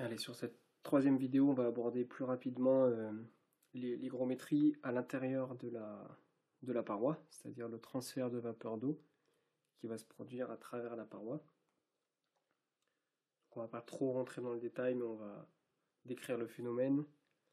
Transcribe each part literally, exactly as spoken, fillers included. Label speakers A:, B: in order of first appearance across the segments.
A: Allez, sur cette troisième vidéo, on va aborder plus rapidement euh, l'hygrométrie à l'intérieur de la, de la paroi, c'est-à-dire le transfert de vapeur d'eau qui va se produire à travers la paroi. Donc, on ne va pas trop rentrer dans le détail, mais on va décrire le phénomène.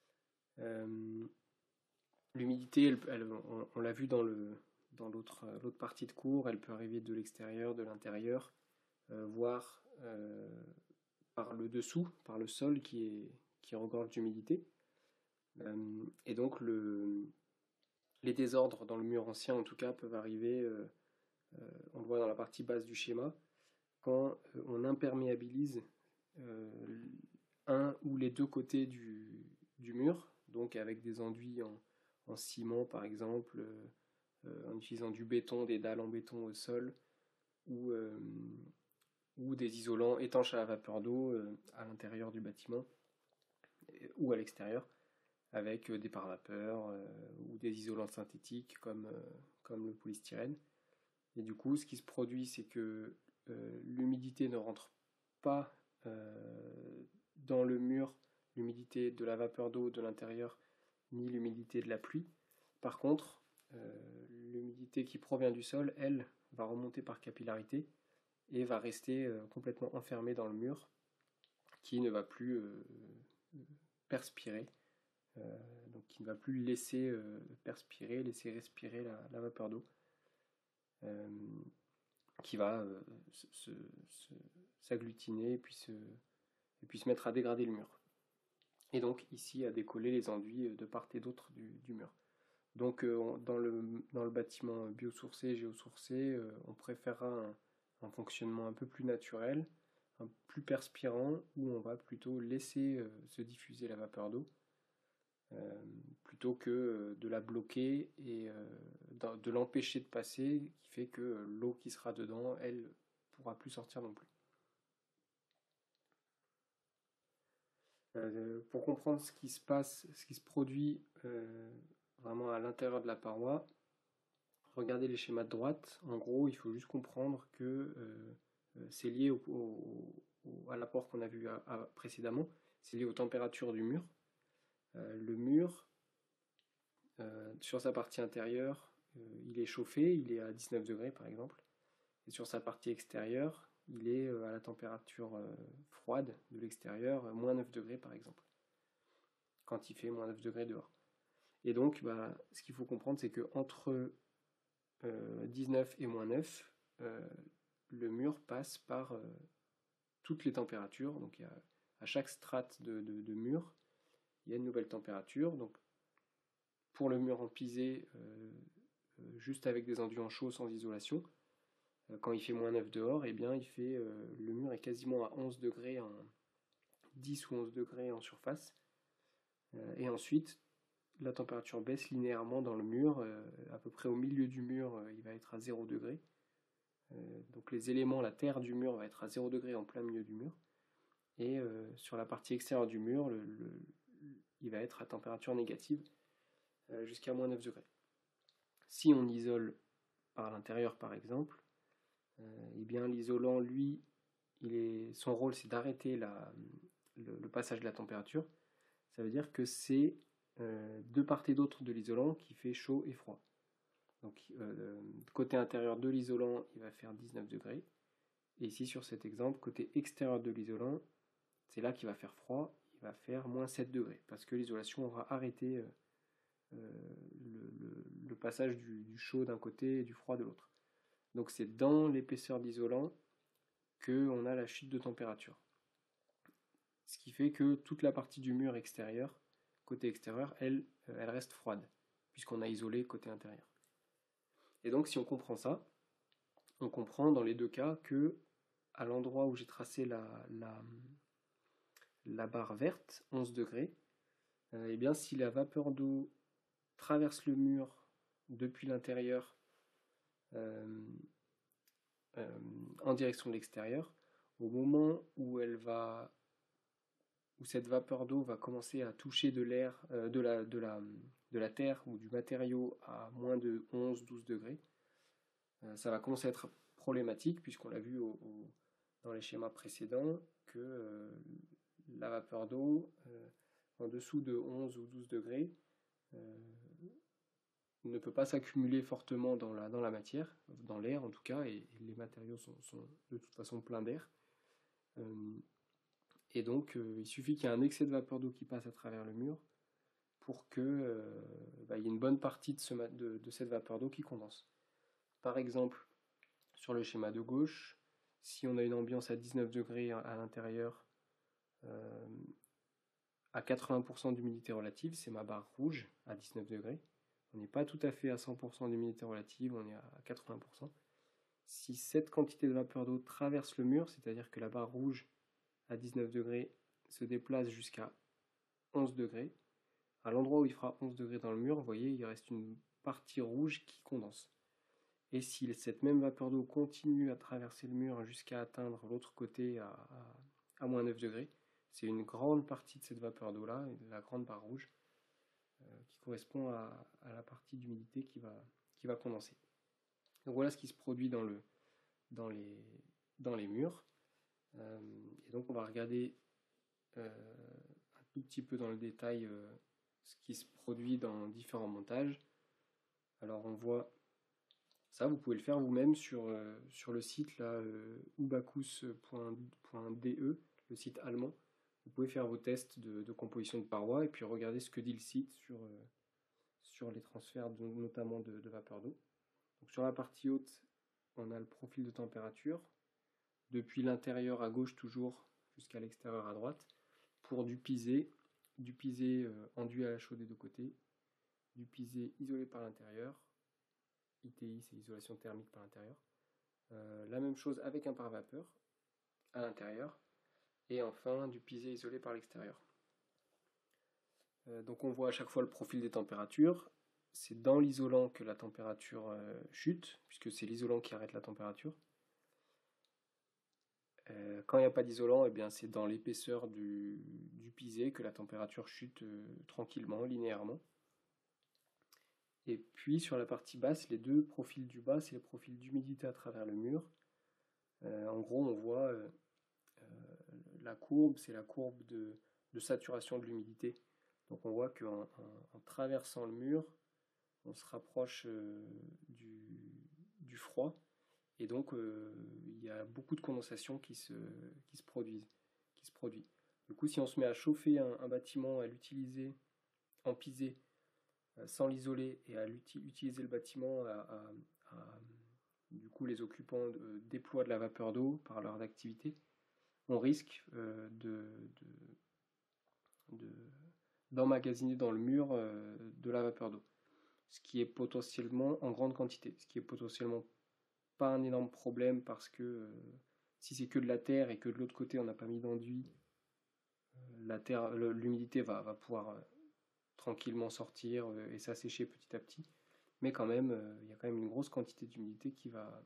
A: Euh, L'humidité, elle, elle, on, on l'a vu dans le dans l'autre l'autre partie de cours, elle peut arriver de l'extérieur, de l'intérieur, euh, voire euh, par le dessous, par le sol qui est qui regorge d'humidité. Euh, et donc le, les désordres dans le mur ancien en tout cas peuvent arriver, euh, euh, on le voit dans la partie basse du schéma, quand euh, on imperméabilise euh, un ou les deux côtés du, du mur, donc avec des enduits en, en ciment par exemple, euh, en utilisant du béton, des dalles en béton au sol, ou, euh, ou des isolants étanches à la vapeur d'eau euh, à l'intérieur du bâtiment ou à l'extérieur, avec des pare-vapeurs euh, ou des isolants synthétiques comme, euh, comme le polystyrène. Et du coup, ce qui se produit, c'est que euh, l'humidité ne rentre pas euh, dans le mur, l'humidité de la vapeur d'eau de l'intérieur, ni l'humidité de la pluie. Par contre, euh, l'humidité qui provient du sol, elle, va remonter par capillarité et va rester euh, complètement enfermée dans le mur, qui ne va plus euh, perspirer, euh, donc qui ne va plus laisser euh, perspirer, laisser respirer la, la vapeur d'eau, euh, qui va euh, s'agglutiner et puis se, et puis se mettre à dégrader le mur. Et donc ici à décoller les enduits de part et d'autre du, du mur. Donc euh, dans, le, dans le bâtiment biosourcé, géosourcé, euh, on préférera un, un fonctionnement un peu plus naturel, un plus perspirant, où on va plutôt laisser euh, se diffuser la vapeur d'eau, Euh, plutôt que euh, de la bloquer et euh, de l'empêcher de passer, qui fait que l'eau qui sera dedans, elle, pourra plus sortir non plus. Euh, pour comprendre ce qui se passe, ce qui se produit euh, vraiment à l'intérieur de la paroi, regardez les schémas de droite. En gros, il faut juste comprendre que euh, c'est lié au, au, au, à l'apport qu'on a vu à, à, précédemment, c'est lié aux températures du mur. Euh, le mur, Euh, sur sa partie intérieure, euh, il est chauffé, il est à dix-neuf degrés par exemple. Et sur sa partie extérieure, il est euh, à la température euh, froide de l'extérieur, euh, moins neuf degrés par exemple, quand il fait moins neuf degrés dehors. Et donc, bah, ce qu'il faut comprendre, c'est qu'entre euh, dix-neuf et moins neuf, euh, le mur passe par euh, toutes les températures. Donc, il y a, à chaque strate de, de, de mur, il y a une nouvelle température. Donc, pour le mur en pisé, euh, juste avec des enduits en chaud sans isolation, quand il fait moins neuf dehors, eh bien, il fait, euh, le mur est quasiment à onze degrés, en dix ou onze degrés en surface. Euh, et ensuite, la température baisse linéairement dans le mur, euh, à peu près au milieu du mur, euh, il va être à zéro degré. Euh, donc les éléments, la terre du mur va être à zéro degré en plein milieu du mur. Et euh, sur la partie extérieure du mur, le, le, il va être à température négative euh, jusqu'à moins neuf degrés. Si on isole par l'intérieur par exemple, euh, eh bien l'isolant, lui, il est, son rôle c'est d'arrêter la, le, le passage de la température. Ça veut dire que c'est euh, de part et d'autre de l'isolant qui fait chaud et froid. Donc euh, côté intérieur de l'isolant, il va faire dix-neuf degrés. Et ici sur cet exemple, côté extérieur de l'isolant, c'est là qu'il va faire froid, il va faire moins sept degrés, parce que l'isolation aura arrêté euh, euh, le, le, le, passage du, du chaud d'un côté et du froid de l'autre. Donc c'est dans l'épaisseur d'isolant qu'on a la chute de température. Ce qui fait que toute la partie du mur extérieur, côté extérieur, elle, elle reste froide, puisqu'on a isolé côté intérieur. Et donc si on comprend ça, on comprend dans les deux cas que à l'endroit où j'ai tracé la, la, la barre verte, onze degrés, euh, et bien si la vapeur d'eau traverse le mur depuis l'intérieur euh, euh, en direction de l'extérieur, au moment où elle va où cette vapeur d'eau va commencer à toucher de l'air, euh, de, la, de, la, de la terre ou du matériau à moins de onze douze degrés, euh, ça va commencer à être problématique, puisqu'on l'a vu au, au, dans les schémas précédents, que euh, la vapeur d'eau euh, en dessous de onze ou douze degrés euh, ne peut pas s'accumuler fortement dans la, dans la matière, dans l'air en tout cas, et, et les matériaux sont, sont, de toute façon pleins d'air. Euh, et donc euh, il suffit qu'il y ait un excès de vapeur d'eau qui passe à travers le mur pour qu'il euh, bah, y ait une bonne partie de, ce, de, de cette vapeur d'eau qui condense. Par exemple, sur le schéma de gauche, si on a une ambiance à dix-neuf degrés à l'intérieur, euh, à quatre-vingts pour cent d'humidité relative, c'est ma barre rouge à dix-neuf degrés. On n'est pas tout à fait à cent pour cent d'humidité relative, on est à quatre-vingts pour cent. Si cette quantité de vapeur d'eau traverse le mur, c'est-à-dire que la barre rouge à dix-neuf degrés se déplace jusqu'à onze degrés, à l'endroit où il fera onze degrés dans le mur, vous voyez, il reste une partie rouge qui condense. Et si cette même vapeur d'eau continue à traverser le mur jusqu'à atteindre l'autre côté à, à, à moins neuf degrés, c'est une grande partie de cette vapeur d'eau là, la grande barre rouge, euh, qui correspond à, à la partie d'humidité qui va, qui va condenser. Donc voilà ce qui se produit dans, le, dans, les, dans les murs. Euh, et donc on va regarder euh, un tout petit peu dans le détail euh, ce qui se produit dans différents montages. Alors on voit ça, vous pouvez le faire vous-même sur, euh, sur le site là, euh, ubacus point d e, le site allemand. Vous pouvez faire vos tests de, de composition de parois et puis regarder ce que dit le site sur, euh, sur les transferts de, notamment de, de vapeur d'eau. Donc sur la partie haute, on a le profil de température, depuis l'intérieur à gauche toujours jusqu'à l'extérieur à droite, pour du pisé, du pisé euh, enduit à la chaux des deux côtés, du pisé isolé par l'intérieur, I T I c'est isolation thermique par l'intérieur, euh, la même chose avec un pare-vapeur à l'intérieur, et enfin du pisé isolé par l'extérieur. Euh, donc on voit à chaque fois le profil des températures. C'est dans l'isolant que la température euh, chute, puisque c'est l'isolant qui arrête la température. Euh, quand il n'y a pas d'isolant, eh bien c'est dans l'épaisseur du, du pisé que la température chute euh, tranquillement, linéairement. Et puis sur la partie basse, les deux profils du bas, c'est les profils d'humidité à travers le mur. Euh, en gros, on voit euh, euh, la courbe, c'est la courbe de, de saturation de l'humidité. Donc on voit qu'en en, en traversant le mur, on se rapproche euh, du, du froid. Et donc euh, il y a beaucoup de condensation qui se, qui se produisent, qui se produit. Du coup, si on se met à chauffer un, un bâtiment, à l'utiliser en pisé, euh, sans l'isoler, et à utiliser le bâtiment, à, à, à, du coup les occupants euh, déploient de la vapeur d'eau par leur activité, on risque euh, de, de, de, d'emmagasiner dans le mur euh, de la vapeur d'eau, ce qui est potentiellement en grande quantité, ce qui est potentiellement pas un énorme problème parce que euh, si c'est que de la terre et que de l'autre côté on n'a pas mis d'enduit, euh, la terre, l'humidité va, va pouvoir euh, tranquillement sortir euh, et s'assécher petit à petit. Mais quand même, euh, il y a quand même une grosse quantité d'humidité qui va,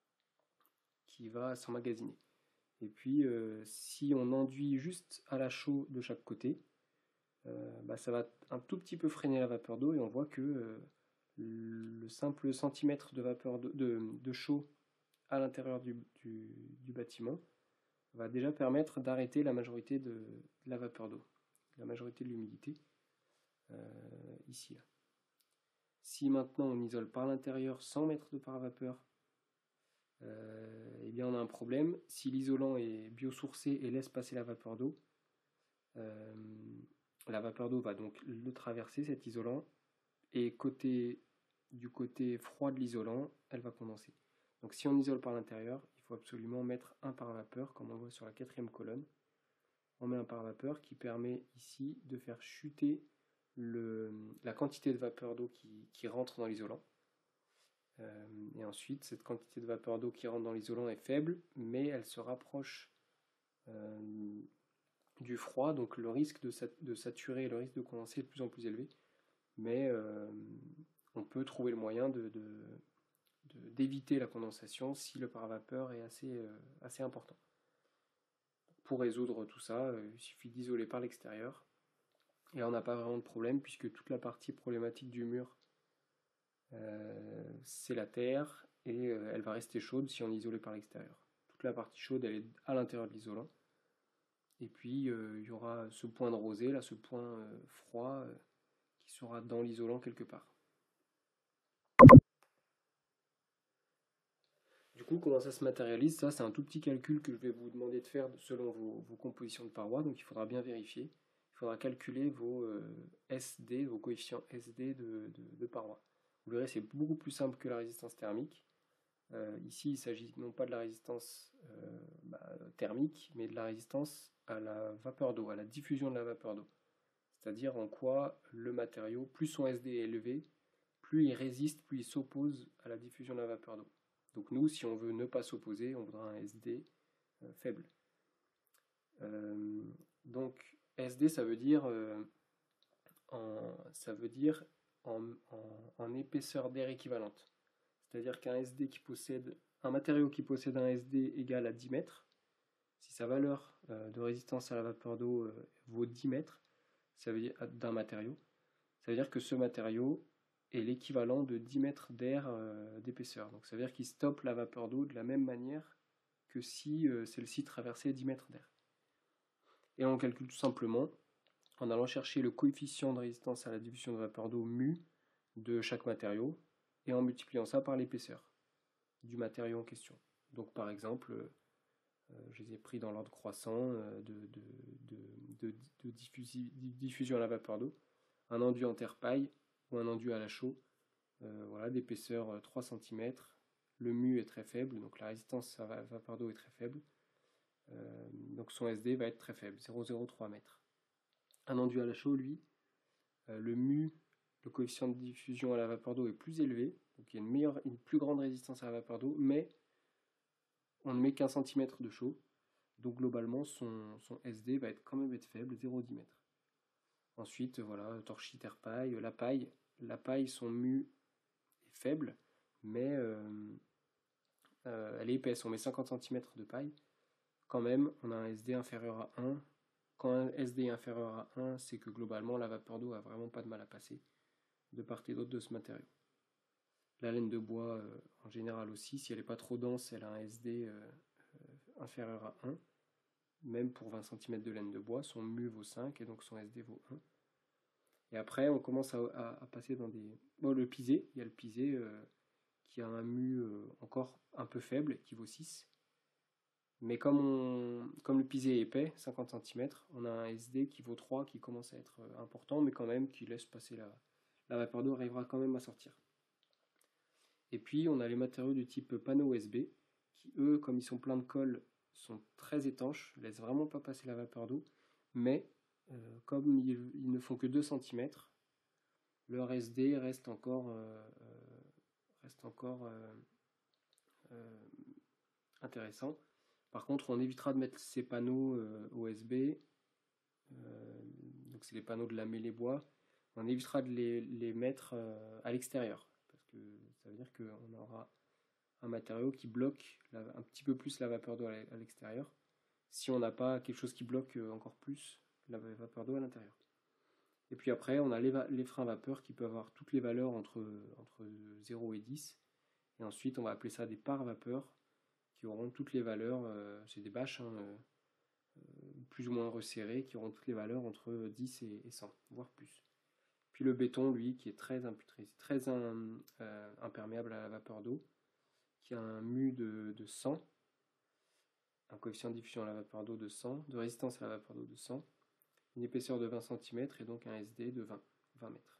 A: qui va s'emmagasiner. Et puis, euh, si on enduit juste à la chaux de chaque côté, euh, bah, ça va un tout petit peu freiner la vapeur d'eau et on voit que euh, le simple centimètre de vapeur de, de, de chaux à l'intérieur du, du, du bâtiment va déjà permettre d'arrêter la majorité de, de la vapeur d'eau, la majorité de l'humidité, euh, ici. Là. Si maintenant on isole par l'intérieur sans mettre de pare-vapeur, euh, eh bien on a un problème. Si l'isolant est biosourcé et laisse passer la vapeur d'eau, euh, la vapeur d'eau va donc le traverser, cet isolant, et côté, du côté froid de l'isolant, elle va condenser. Donc si on isole par l'intérieur, il faut absolument mettre un pare-vapeur, comme on voit sur la quatrième colonne. On met un pare-vapeur qui permet ici de faire chuter le, la quantité de vapeur d'eau qui, qui rentre dans l'isolant. Euh, et ensuite, cette quantité de vapeur d'eau qui rentre dans l'isolant est faible, mais elle se rapproche euh, du froid, donc le risque de, sat de saturer, le risque de condenser est de plus en plus élevé. Mais euh, on peut trouver le moyen de, de, d'éviter la condensation si le pare-vapeur est assez, euh, assez important. Pour résoudre tout ça, euh, il suffit d'isoler par l'extérieur et on n'a pas vraiment de problème puisque toute la partie problématique du mur euh, c'est la terre et euh, elle va rester chaude si on est isolé par l'extérieur. Toute la partie chaude elle est à l'intérieur de l'isolant Et puis euh, il y aura ce point de rosée, là, ce point euh, froid euh, qui sera dans l'isolant quelque part. Du coup, comment ça se matérialise? Ça, c'est un tout petit calcul que je vais vous demander de faire selon vos, vos compositions de parois, donc il faudra bien vérifier. Il faudra calculer vos euh, S D, vos coefficients S D de, de, de parois. Vous verrez, c'est beaucoup plus simple que la résistance thermique. Euh, ici, il s'agit non pas de la résistance euh, bah, thermique, mais de la résistance à la vapeur d'eau, à la diffusion de la vapeur d'eau. C'est-à-dire en quoi le matériau, plus son S D est élevé, plus il résiste, plus il s'oppose à la diffusion de la vapeur d'eau. Donc nous, si on veut ne pas s'opposer, on voudra un S D euh, faible. Euh, donc S D, ça veut dire, euh, en, ça veut dire en, en, en épaisseur d'air équivalente. C'est-à-dire qu'un S D qui possède un matériau qui possède un S D égal à dix mètres, si sa valeur euh, de résistance à la vapeur d'eau euh, vaut dix mètres, ça veut dire d'un matériau, ça veut dire que ce matériau est l'équivalent de dix mètres d'air euh, d'épaisseur. Donc ça veut dire qu'il stoppe la vapeur d'eau de la même manière que si euh, celle-ci traversait dix mètres d'air. Et on calcule tout simplement en allant chercher le coefficient de résistance à la diffusion de vapeur d'eau mu de chaque matériau et en multipliant ça par l'épaisseur du matériau en question. Donc par exemple, euh, je les ai pris dans l'ordre croissant euh, de, de, de, de, de diffusi, diffusion à la vapeur d'eau. Un enduit en terre paille ou un enduit à la chaux, euh, voilà, d'épaisseur euh, trois centimètres. Le mu est très faible, donc la résistance à la vapeur d'eau est très faible. Euh, donc son S D va être très faible, zéro virgule zéro trois mètres. Un enduit à la chaux, lui, euh, le mu, le coefficient de diffusion à la vapeur d'eau est plus élevé, donc il y a une, meilleure, une plus grande résistance à la vapeur d'eau, mais on ne met qu'un centimètre de chaux, donc globalement son, son S D va être quand même être faible, zéro virgule dix mètres. Ensuite, voilà, torchis, terre paille, la paille, la paille, son mu est faible, mais euh, euh, elle est épaisse, on met cinquante centimètres de paille, quand même on a un S D inférieur à un. Quand un S D est inférieur à un, c'est que globalement la vapeur d'eau a vraiment pas de mal à passer de part et d'autre de ce matériau. La laine de bois, euh, en général aussi, si elle n'est pas trop dense, elle a un S D euh, euh, inférieur à un. Même pour vingt centimètres de laine de bois, son mu vaut cinq et donc son S D vaut un. Et après, on commence à, à, à passer dans des... Bon, le pisé, il y a le pisé euh, qui a un mu euh, encore un peu faible, qui vaut six. Mais comme, on, comme le pisé est épais, cinquante centimètres, on a un S D qui vaut trois, qui commence à être important, mais quand même qui laisse passer la, la vapeur d'eau, arrivera quand même à sortir. Et puis on a les matériaux du type panneau O S B, qui eux, comme ils sont pleins de colle, sont très étanches, ne laissent vraiment pas passer la vapeur d'eau, mais euh, comme ils, ils, ne font que deux centimètres, leur S D reste encore, euh, reste encore euh, euh, intéressant. Par contre, on évitera de mettre ces panneaux euh, O S B, euh, donc c'est les panneaux de la mêlée bois, on évitera de les, les mettre euh, à l'extérieur, parce que ça veut dire qu'on aura un matériau qui bloque la, un petit peu plus la vapeur d'eau à l'extérieur, si on n'a pas quelque chose qui bloque encore plus la vapeur d'eau à l'intérieur. Et puis après, on a les, les freins vapeur qui peuvent avoir toutes les valeurs entre, entre zéro et dix, et ensuite on va appeler ça des pares vapeur, qui auront toutes les valeurs, euh, c'est des bâches hein, euh, plus ou moins resserrées, qui auront toutes les valeurs entre dix et, et cent, voire plus. Puis le béton, lui, qui est très, très euh, imperméable à la vapeur d'eau, qui a un mu de, de cent, un coefficient de diffusion à la vapeur d'eau de cent, de résistance à la vapeur d'eau de cent, une épaisseur de vingt centimètres et donc un S D de vingt, vingt mètres.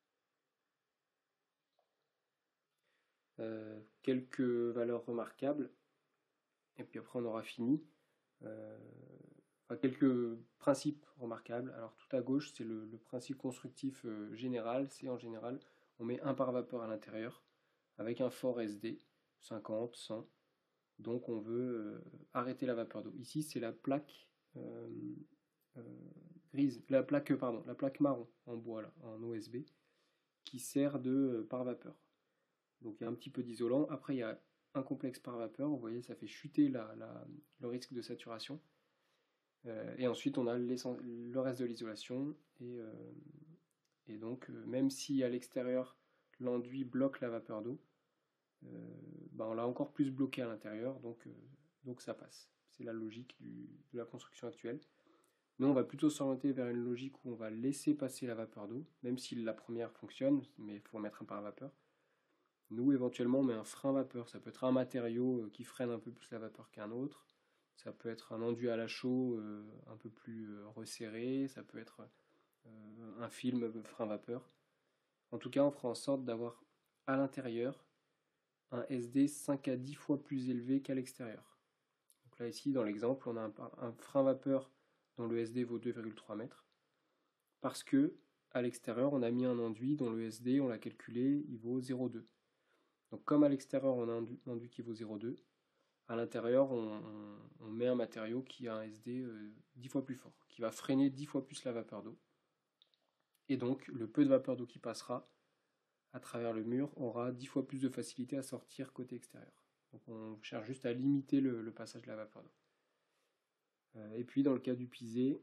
A: Euh, quelques valeurs remarquables, et puis après on aura fini. Euh, enfin, quelques principes remarquables. Alors tout à gauche, c'est le, le principe constructif euh, général, c'est en général, on met un pare vapeur à l'intérieur, avec un fort S D, cinquante, cent, donc on veut euh, arrêter la vapeur d'eau. Ici, c'est la plaque euh, euh, grise, la plaque, pardon, la plaque marron en bois, là, en O S B, qui sert de euh, pare vapeur. Donc il y a un petit peu d'isolant. Après, il y a un complexe pare vapeur. Vous voyez, ça fait chuter la, la, le risque de saturation. Euh, et ensuite, on a le reste de l'isolation. Et, euh, et donc, euh, même si à l'extérieur, l'enduit bloque la vapeur d'eau, euh, bah on l'a encore plus bloqué à l'intérieur. Donc, euh, donc ça passe. C'est la logique du, de la construction actuelle. Nous, on va plutôt s'orienter vers une logique où on va laisser passer la vapeur d'eau, même si la première fonctionne, mais il faut mettre un paravapeur. Nous, éventuellement, on met un frein vapeur. Ça peut être un matériau qui freine un peu plus la vapeur qu'un autre. Ça peut être un enduit à la chaux euh, un peu plus euh, resserré. Ça peut être euh, un film frein vapeur. En tout cas, on fera en sorte d'avoir à l'intérieur un S D cinq à dix fois plus élevé qu'à l'extérieur. Donc là, ici, dans l'exemple, on a un, un frein vapeur dont le S D vaut deux virgule trois mètres. Parce que à l'extérieur, on a mis un enduit dont le S D, on l'a calculé, il vaut zéro virgule deux. Donc comme à l'extérieur, on a un enduit qui vaut zéro virgule deux, à l'intérieur, on, on, on met un matériau qui a un S D euh, dix fois plus fort, qui va freiner dix fois plus la vapeur d'eau. Et donc, le peu de vapeur d'eau qui passera à travers le mur aura dix fois plus de facilité à sortir côté extérieur. Donc on cherche juste à limiter le, le passage de la vapeur d'eau. Euh, et puis dans le cas du pisé,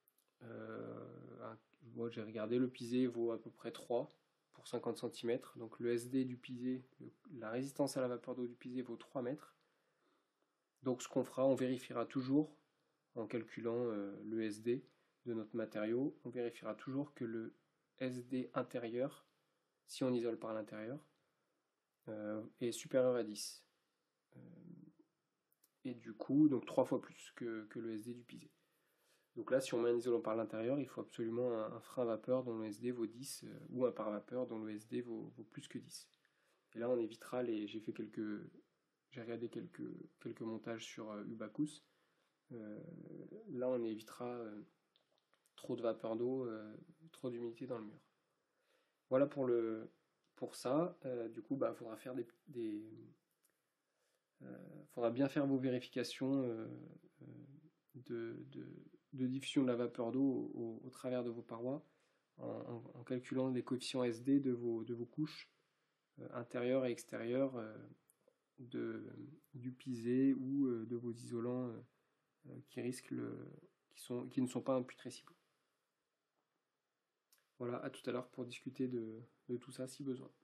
A: euh, moi j'ai regardé, le pisé vaut à peu près trois pour cinquante centimètres. Donc le S D du pisé, le, la résistance à la vapeur d'eau du pisé vaut trois mètres. Donc ce qu'on fera, on vérifiera toujours, en calculant euh, le S D de notre matériau, on vérifiera toujours que le S D intérieur, si on isole par l'intérieur, euh, est supérieur à dix. Euh, et du coup, donc trois fois plus que, que le S D du pisé. Donc là, si on met un isolant par l'intérieur, il faut absolument un, un frein à vapeur dont le S D vaut dix, euh, ou un paravapeur dont le S D vaut, vaut plus que dix. Et là, on évitera les... J'ai fait quelques... J'ai regardé quelques, quelques montages sur euh, Ubacus. Euh, là, on évitera euh, trop de vapeur d'eau, euh, trop d'humidité dans le mur. Voilà pour, le, pour ça. Euh, du coup, bah, faudra faire des... des euh, faudra bien faire vos vérifications euh, de, de, de diffusion de la vapeur d'eau au, au travers de vos parois en, en, en calculant les coefficients S D de vos, de vos couches euh, intérieures et extérieures euh, de, du pisé ou euh, de vos isolants euh, qui, risquent le, qui, sont, qui ne sont pas imputrescibles. Voilà, à tout à l'heure pour discuter de, de tout ça si besoin.